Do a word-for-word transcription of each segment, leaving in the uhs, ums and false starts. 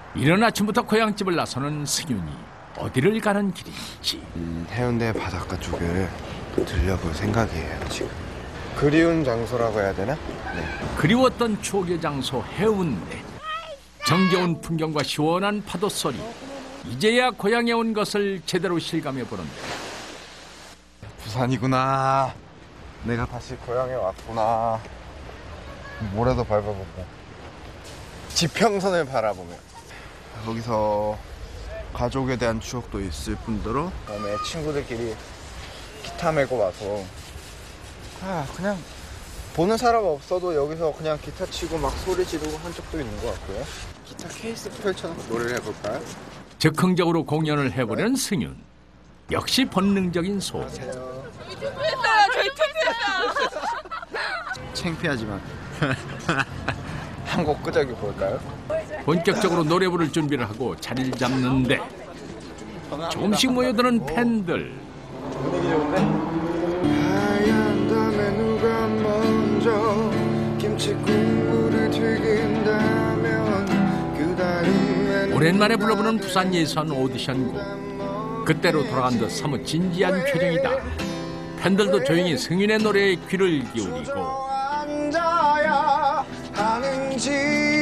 이른 아침부터 고향집을 나서는 승윤이 어디를 가는 길인지. 음, 해운대 바닷가 쪽을 들려볼 생각이에요 지금. 그리운 장소라고 해야 되나? 네. 그리웠던 추억의 장소 해운대. 정겨운 풍경과 시원한 파도 소리. 이제야 고향에 온 것을 제대로 실감해 보는데. 부산이구나. 내가 다시 고향에 왔구나. 모래도 밟아보고 지평선을 바라보며 거기서 가족에 대한 추억도 있을 뿐더러 그다음에 친구들끼리 기타 메고 와서 아 그냥 보는 사람 없어도 여기서 그냥 기타 치고 막 소리 지르고 한 적도 있는 것 같고요. 기타 케이스 펼쳐놓고 노래를 해볼까요? 즉흥적으로 공연을 해보려는 승윤. 역시 본능적인 소리. 했어요. 저희 투표했어요. 창피하지만 한 곡 끄적여 볼까요? 본격적으로 노래 부를 준비를 하고 자리를 잡는데 조금씩 모여드는 팬들. 분위기 좋은데? 하얀 담에 누가 먼저 김치 국물을 튀긴다면 그 다음에는 오랜만에 불러보는 부산 예선 오디션곡. 그때로 돌아간 듯 사뭇 진지한 표정이다. 팬들도 조용히 승윤의 노래에 귀를 기울이고. 앉아야 하는지.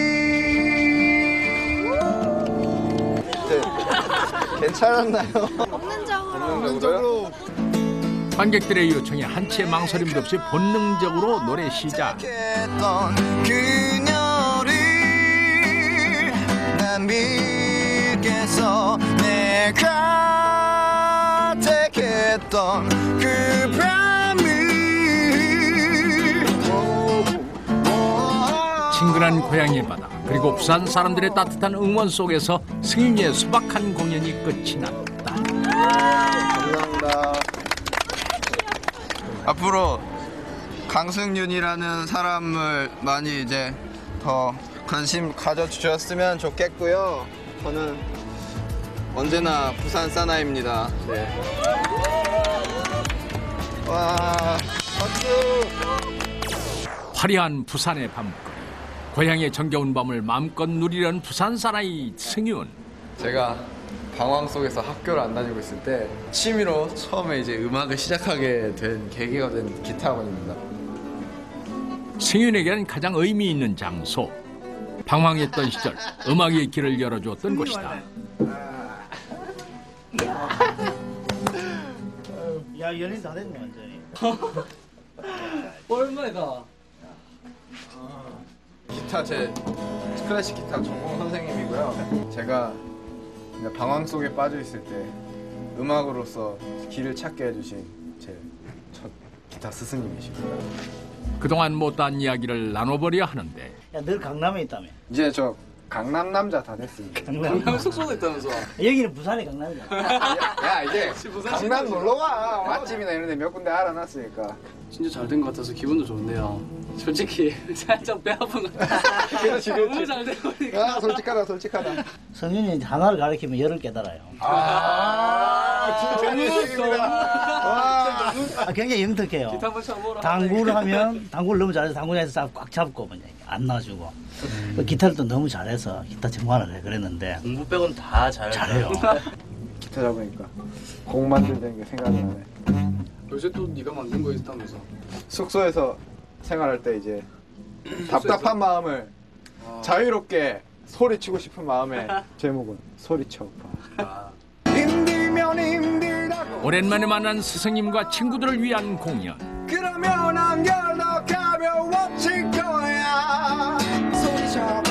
네. 괜찮았나요? 본능적으로. 관객들의 요청에 한치의 망설임도 없이 본능적으로 노래 시작. 그녀를 난 믿겠어. 내가 택했던 그 밤을. 친근한 고향의 바다 그리고 부산 사람들의 따뜻한 응원 속에서 승윤이의 소박한 공연이 끝이 났다. 감사합니다. 앞으로 강승윤이라는 사람을 많이 이제 더 관심 가져주셨으면 좋겠고요. 저는 언제나 부산 사나이입니다. 네. 와, 박수! 화려한 부산의 밤거리. 고향의 정겨운 밤을 마음껏 누리려는 부산 사나이 승윤. 제가 방황 속에서 학교를 안 다니고 있을 때 취미로 처음에 이제 음악을 시작하게 된 계기가 된 기타 학원입니다. 승윤에게는 가장 의미 있는 장소. 방황했던 시절 음악의 길을 열어주었던 곳이다. 야, 연인 다 됐네 완전히. 얼마나 기타 제 클래식 기타 전공 선생님이고요. 제가 방황 속에 빠져 있을 때 음악으로서 길을 찾게 해주신 제 첫 기타 스승님이십니다. 그동안 못한 이야기를 나눠보려 하는데 야, 늘 강남에 있다며. 이제 저 강남 남자 다 됐습니다. 강남. 강남 숙소도 있다면서. 여기는 부산이 강남이야. 야, 이제 강남 놀러가. 맛집이나 이런 데 몇 군데 알아놨으니까. 진짜 잘 된 것 같아서 기분도 좋은데요. 솔직히 살짝 배 아픈 것 같아요. 그렇지, 그렇지. 너무 잘 되고 보니까. 아, 솔직하다, 솔직하다. 성윤이 하나를 가르치면 열을 깨달아요. 아, 진짜 예식입니다. 와. 아, 굉장히 영특해요. 기타 한번 쳐보라. 당구를 하면 당구를 너무 잘해서 당구장에서 꽉 잡고 뭐냐, 안 놔주고. 음. 기타를 또 너무 잘해서 기타 정말을 해 그랬는데 공부 빼고는 다 잘. 잘해요. 기타 잡으니까 곡 만들던 게 생각이 나네. 요새 또 네가 만든 거 있다면서. 숙소에서 생활할 때 이제 답답한 마음을 아. 자유롭게 소리치고 싶은 마음에 제목은 소리쳐봐. 힘들면 힘들다고 오랜만에 만난 스승님과 친구들을 위한 공연. 그러면 한결 더 가벼워질 거야. 소리쳐봐.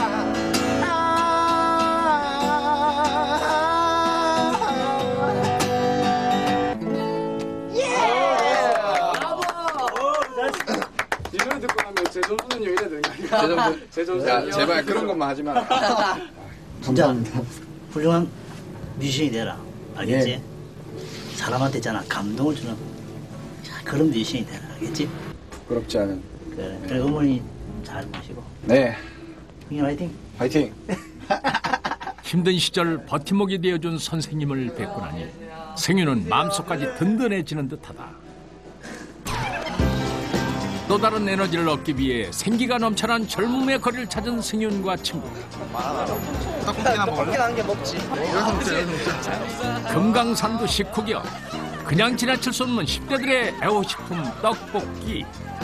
이 노래 듣고 나면 제 점수는요 이래 되는 거 아니야? 제 점수. 제 점수. 야, 제발 그런 것만 하지 마라. 진짜 훌륭한 뮤지션이 되라. 알겠지? 사람한테 있잖아 감동을 주는 그런 뮤지션이 되라. 알겠지? 부끄럽지 않은. 그래. 그래 어머니 잘 모시고. 네, 형님 화이팅. 파이팅. 힘든 시절 버팀목이 되어준 선생님을 뵙고 나니 승윤은 마음속까지 든든해지는 듯하다. 또 다른 에너지를 얻기 위해 생기가 넘쳐난 젊음의 거리를 찾은 승윤과 친구. 떡볶이나 먹을래? 한개 먹지. 여기서 먹자, 여기서 먹자. 금강산도 식후경. 그냥 지나칠 수 없는 십 대들의 애호식품 떡볶이.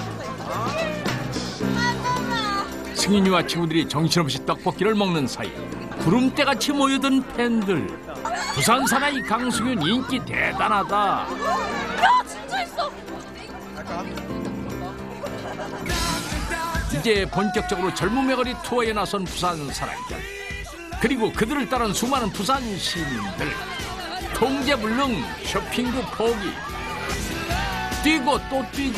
승윤이와 친구들이 정신없이 떡볶이를 먹는 사이 구름대같이 모여든 팬들. 부산 사나이 강승윤 인기 대단하다. 야 진짜 있어. 이제 본격적으로 젊음의 거리 투어에 나선 부산 사람들. 그리고 그들을 따른 수많은 부산 시민들. 통제불능 쇼핑도 포기. 뛰고 또 뛰고.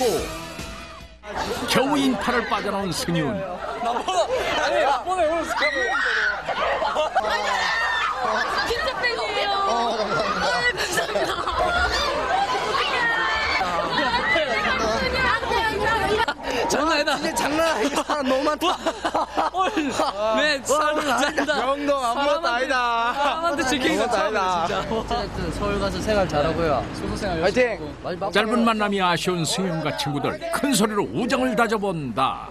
겨우 인파를 빠져나온 승윤. 아니 나번에 오늘 진짜 팬이에요. 어, 감사합니다. 장난 아니다. 이게 장난 아니야. 사람 너무 많다. 내 삶을 잔다. 형도 아무것도 아니다. 사람한테 지키는 거 아무것도 아니다. 처음이야 진짜. 어쨌든 서울 가서 생활 잘하고요. 소속생활 열심히 화이팅! 하고. 마지막 짧은 만남이 아쉬운 승윤과 친구들. 큰 소리로 우정을 다져본다.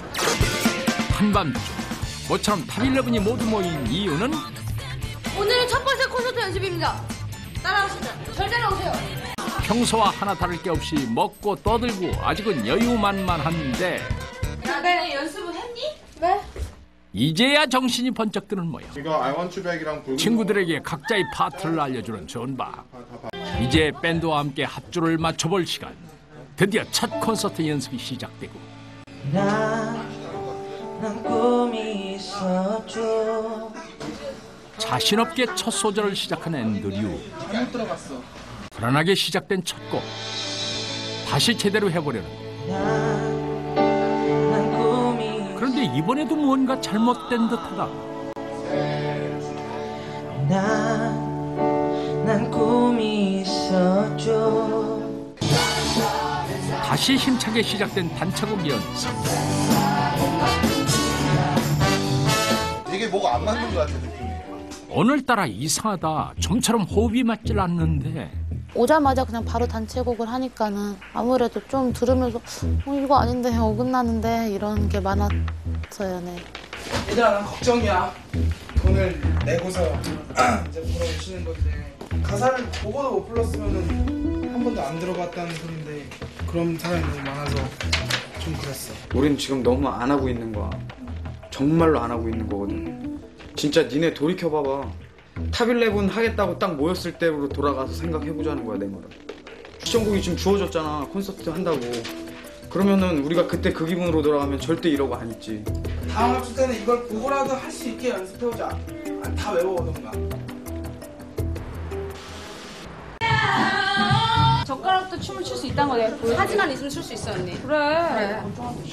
한밤중 모처럼 탑일레븐이 모두 모인 이유는 오늘은 첫 번째 콘서트 연습입니다. 따라오시죠. 절 따라오세요. 평소와 하나 다를 게 없이 먹고 떠들고 아직은 여유만만한데 네, 연습은 했니? 네. 이제야 정신이 번쩍 드는 모양. 이거 I want you back이랑 붉은 친구들에게 각자의 파트를 알려주는 존박. 이제 밴드와 함께 합주를 맞춰볼 시간. 드디어 첫 콘서트 연습이 시작되고 난 꿈이 있었죠. 자신 없게 첫 소절을 시작한 앤드류. 잘못 들어갔어. 불안하게 시작된 첫 곡. 다시 제대로 해보려는. 난 꿈이 그런데 이번에도 무언가 잘못된 듯하다. 난, 난 꿈이 있었죠. 다시 힘차게 시작된 단체곡 연습. 이게 뭐가 안 맞는 것 같아, 느낌이. 오늘따라 이상하다. 좀처럼 호흡이 맞질 않는데. 오자마자 그냥 바로 단체곡을 하니까는 아무래도 좀 들으면서 어, 이거 아닌데 어긋나는데 이런 게 많았어요. 네. 얘들아 난 걱정이야. 돈을 내고서 이제 불러주시는 건데 가사를 보고도 못 불렀으면은 한 번도 안 들어봤다는 소린데 그런 사람이 너무 많아서 좀 그랬어. 우린 지금 너무 안 하고 있는 거야. 정말로 안 하고 있는 거거든. 진짜 니네 돌이켜봐봐. 탑일레븐 하겠다고 딱 모였을 때로 돌아가서 생각해보자는 거야, 내 말은. 추천곡이 지금 주어졌잖아, 콘서트 한다고. 그러면은 우리가 그때 그 기분으로 돌아가면 절대 이러고 안 있지. 다음 합주 때는 이걸 보고라도 할 수 있게 연습해보자. 아, 다 외워오던가. 젓가락도 춤을 출 수 있다는 거야. 사진만 있으면 출 수 있어 언니. 그래. 그래.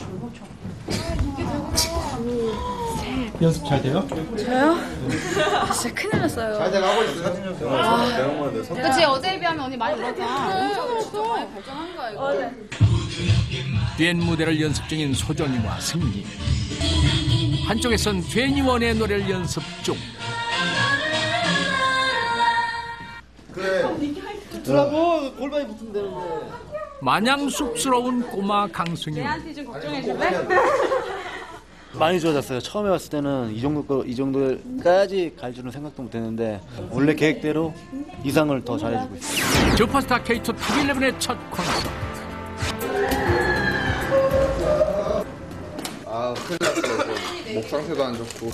연습 잘 돼요? 저요? 진짜 큰일 났어요. 잘 돼가고 있어. 사진 좀 배워서. 그치 어제에 비하면 언니 많이 늘었다. 엄청 늘었어. 많이 발전한 거야 이거. 듀엣 무대를 연습 중인 소정이와 승리. 한쪽에선 괜히원의 노래를 연습 중. 그래. 들어가고 골반이 붙으면 되는데. 마냥 쑥스러운 꼬마 강승윤. 내한테 좀 걱정해 줄래? 많이 좋아졌어요. 처음에 왔을 때는 이 정도 거, 이 정도까지 갈 줄은 생각도 못했는데 원래 계획대로 이상을 더 잘해주고 있어요. 슈퍼스타 케이 투 탑일레븐의 첫 콘서트. 아, 큰일 났어. 목 상태도 안 좋고.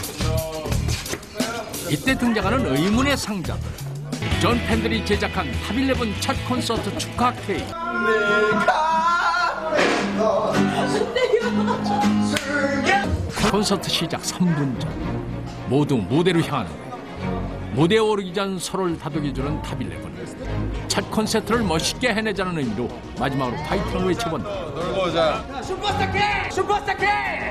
이때 등장하는 의문의 상자들. 전 팬들이 제작한 탑일레븐 첫 콘서트 축하 케이크. 콘서트 시작 삼 분 전 모두 무대로 향하는데 무대에 오르기 전 서로를 다독여주는 탑일레븐. 첫 콘서트를 멋있게 해내자는 의미로 마지막으로 파이팅을 외쳐본다. 놀고 오자. 슈퍼스타 K! 슈퍼스타 K!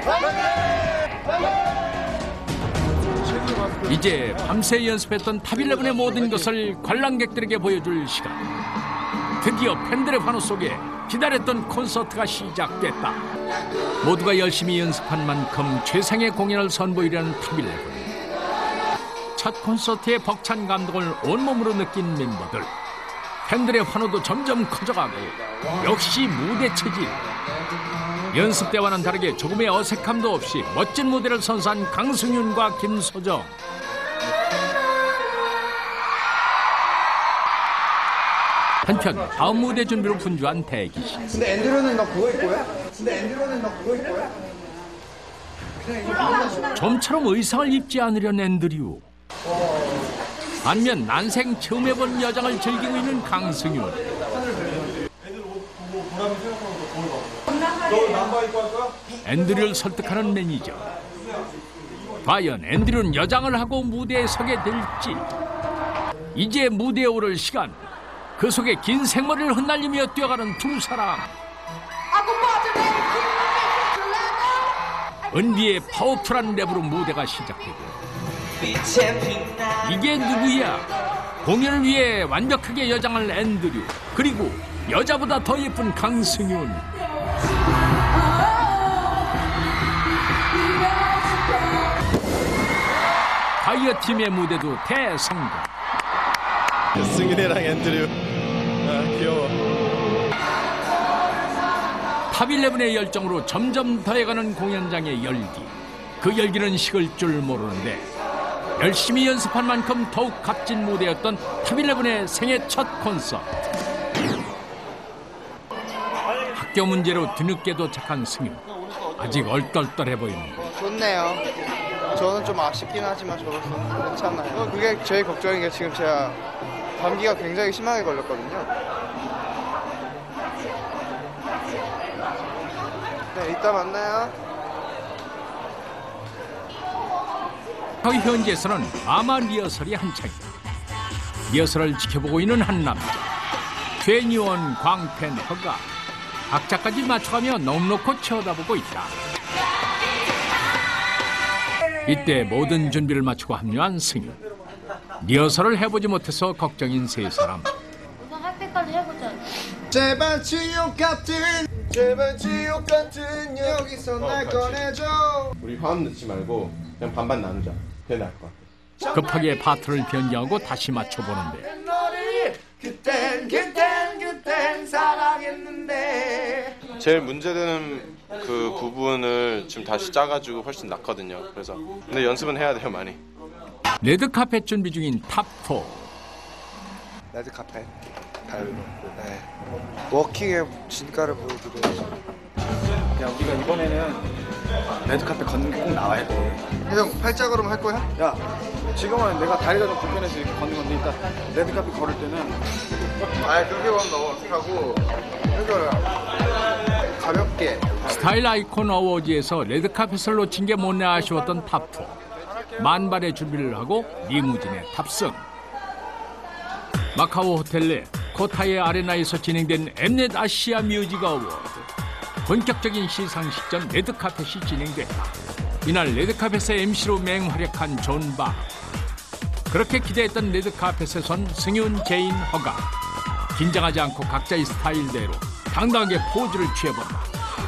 이제 밤새 연습했던 탑일레븐의 모든 것을 관람객들에게 보여줄 시간. 드디어 팬들의 환호 속에 기다렸던 콘서트가 시작됐다. 모두가 열심히 연습한 만큼 최상의 공연을 선보이려는 탑일레븐. 첫 콘서트의 벅찬 감동을 온몸으로 느낀 멤버들. 팬들의 환호도 점점 커져가고 역시 무대 체질. 연습 때와는 다르게 조금의 어색함도 없이 멋진 무대를 선사한 강승윤과 김소정. 한편 다음 무대 준비로 분주한 대기 씨. 근데 앤드류는 너 그거 입고 해? 근데 앤드류는 너 그거 입고 해? 좀처럼 의상을 입지 않으려는 앤드류. 반면 난생 처음 해본 여장을 즐기고 있는 강승윤. 앤드류를 설득하는 매니저. 과연 앤드류는 여장을 하고 무대에 서게 될지. 이제 무대에 오를 시간. 그 속에 긴 생머리를 흩날리며 뛰어가는 두 사람. 은비의 파워풀한 랩으로 무대가 시작되고, 이게 누구야? 공연을 위해 완벽하게 여장할 앤드류, 그리고 여자보다 더 예쁜 강승윤. 파이어 팀의 무대도 대성공. 승윤이랑 앤드류. 아, 귀여워. 탑일레븐의 열정으로 점점 더해가는 공연장의 열기. 그 열기는 식을 줄 모르는데 열심히 연습한 만큼 더욱 값진 무대였던 탑일레븐의 생애 첫 콘서트. 학교 문제로 뒤늦게 도착한 승윤. 아직 얼떨떨해 보입니다. 좋네요. 저는 좀 아쉽긴 하지만 저로서 괜찮아요. 그게 제일 걱정인 게 지금 제가 감기가 굉장히 심하게 걸렸거든요. 네, 이따 만나요. 거기 현지에서는 아마 리허설이 한창이다. 리허설을 지켜보고 있는 한 남자. 괜히원 광팬 허가. 박자까지 맞춰가며 넋 놓고 쳐다보고 있다. 이때 모든 준비를 마치고 합류한 승윤. 리허설을 해보지 못해서 걱정인 세 사람. 우선 할 때까지 해보자. 제발 지옥 같은 제발 지옥 같은 여기서 날 꺼내줘. 우리 화음 넣지 말고 그냥 반반 나누자. 그게 나을 것 같아. 급하게 파트를 변경하고 다시 맞춰보는데 그땐 그땐 그땐 사랑했는데. 제일 문제되는 그 부분을 지금 다시 짜가지고 훨씬 낫거든요. 그래서 근데 연습은 해야 돼요, 많이. 레드카펫 준비 중인 탑포. 레드카펫 달고 네. 워킹의 진가를 보여드려야죠. 야, 우리가 이번에는 레드카펫 걷는 게 꼭 나와야 돼. 형 팔자걸음 할 거야? 야, 지금은 내가 다리가 좀 불편해서 이렇게 걷는 건데 일단 레드카펫 걸을 때는 아니 그렇게 걸으면 너무 어떡하고 이거를 가볍게. 스타일 아이콘 어워즈에서 레드카펫을 놓친 게 못내 아쉬웠던 탑포. 만발의 준비를 하고 리무진에 탑승. 마카오 호텔 내 코타예 아레나에서 진행된 엠넷 아시아 뮤직 어워드. 본격적인 시상식 전 레드카펫이 진행됐다. 이날 레드카펫의 엠시로 맹활약한 존박. 그렇게 기대했던 레드카펫에 선 승윤, 제인, 허가. 긴장하지 않고 각자의 스타일대로 당당하게 포즈를 취해본다.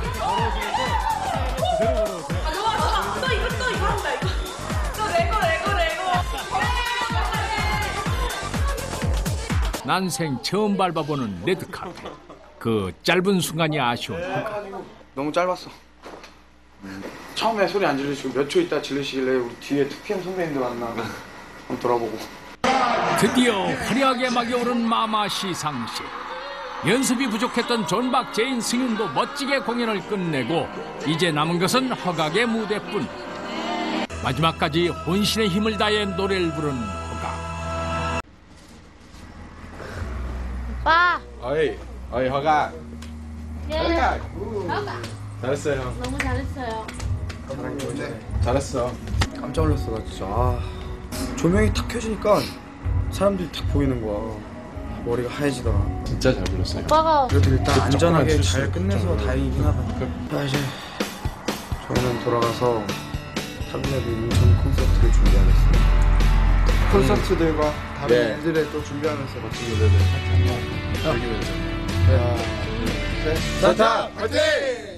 또 이거 또 이거 한다 이거. 또 레고 레고 레고. 난생 처음 밟아보는 레드카펫. 그 짧은 순간이 아쉬운 허가. 너무 짧았어. 처음에 소리 안 지르시고 몇 초 있다 지르시길래 우리 뒤에 투피엠 선배님들 왔나 한번 돌아보고. 드디어 화려하게 막이 오른 마마 시상식. 연습이 부족했던 존박, 제인, 승윤도 멋지게 공연을 끝내고 이제 남은 것은 허각의 무대뿐. 마지막까지 혼신의 힘을 다해 노래를 부른 허각. 오빠. 어이, 어이 허가. 예. 허각. 잘했어요, 형. 너무 잘했어요. 잘했어. 깜짝 놀랐어, 나 진짜. 아, 조명이 탁 켜지니까 사람들이 탁 보이는 거야. 머리가 하얘지더라. 진짜 잘 불렀어요. 오빠가 그래도 일단 안전하게 조금만 잘 끝내서 다행이긴 하다. 자, 이제 저희는 돌아가서 탑일레븐 인천 콘서트를 준비하겠습니다. 콘서트들과 다른 네. 일들을 또 준비하면서 멋진 무대들 한번 즐기면서. 하나, 둘, 셋. 자, 파이팅!